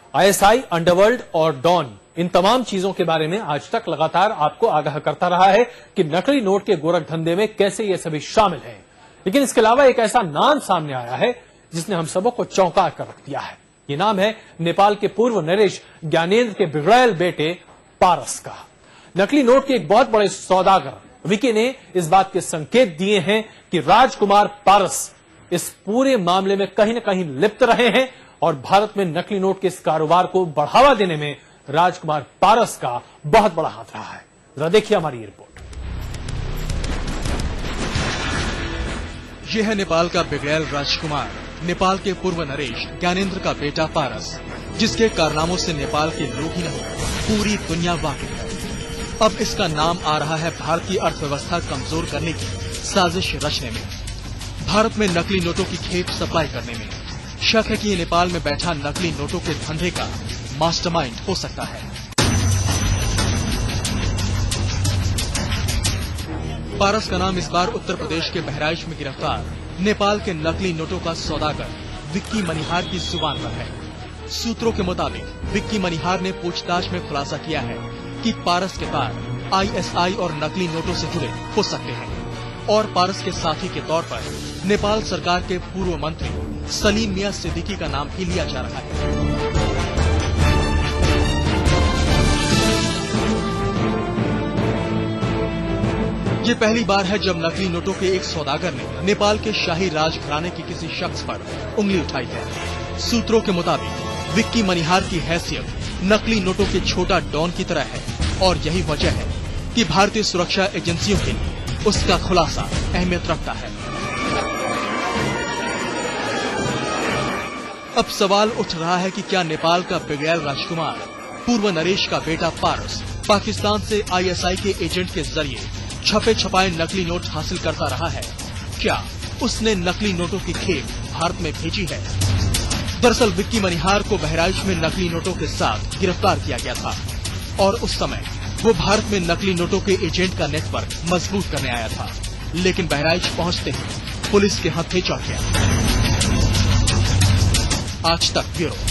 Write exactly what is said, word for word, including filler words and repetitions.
ISI, underworld और don, इन तमाम चीजों के बारे में आज तक लगातार आपको आगाह करता रहा है कि नकली नोट के गोरख धंधे में कैसे ये सभी शामिल हैं। लेकिन इसके अलावा एक ऐसा नाम सामने आया है जिसने हम सबों को चौंका कर रख दिया है। ये नाम है नेपाल के पूर्व नरेश ज्ञानेंद्र के बिगड़ैल बेटे पारस का। नकली नोट के एक बहुत बड़े सौदागर विकी ने इस बात के संकेत दिए हैं कि राजकुमार पारस इस पूरे मामले में कहीं न कहीं लिप्त रहे हैं और भारत में नकली नोट के इस कारोबार को बढ़ावा देने में राजकुमार पारस का बहुत बड़ा हाथ रहा है। जरा देखिए हमारी ये रिपोर्ट। यह है नेपाल का बिगड़ैल राजकुमार, नेपाल के पूर्व नरेश ज्ञानेंद्र का बेटा पारस, जिसके कारनामों से नेपाल के लोग ही नहीं पूरी दुनिया वाकिफ है। अब इसका नाम आ रहा है भारतीय अर्थव्यवस्था कमजोर करने की साजिश रचने में, भारत में नकली नोटों की खेप सप्लाई करने में। शक है कि ये नेपाल में बैठा नकली नोटों के धंधे का मास्टरमाइंड हो सकता है। पारस का नाम इस बार उत्तर प्रदेश के बहराइच में गिरफ्तार नेपाल के नकली नोटों का सौदागर विक्की मनिहार की जुबान पर है। सूत्रों के मुताबिक विक्की मनिहार ने पूछताछ में खुलासा किया है कि पारस के तार आईएसआई और नकली नोटों से जुड़े हो सकते हैं और पारस के साथी के तौर पर नेपाल सरकार के पूर्व मंत्री सलीम मियां सिद्दीकी का नाम भी लिया जा रहा है। ये पहली बार है जब नकली नोटों के एक सौदागर ने नेपाल के शाही राजघराने के किसी शख्स पर उंगली उठाई है। सूत्रों के मुताबिक विक्की मनिहार की हैसियत नकली नोटों के छोटा डॉन की तरह है और यही वजह है कि भारतीय सुरक्षा एजेंसियों के लिए उसका खुलासा अहमियत रखता है। अब सवाल उठ रहा है कि क्या नेपाल का बिगड़ैल राजकुमार पूर्व नरेश का बेटा पारस पाकिस्तान से आईएसआई के एजेंट के जरिए छपे छपाए नकली नोट हासिल करता रहा है? क्या उसने नकली नोटों की खेप भारत में भेजी है? दरअसल विक्की मनिहार को बहराइच में नकली नोटों के साथ गिरफ्तार किया गया था और उस समय वो भारत में नकली नोटों के एजेंट का नेटवर्क मजबूत करने आया था, लेकिन बहराइच पहुंचते ही पुलिस के हत्थे चढ़ गया। आज तक ब्यूरो।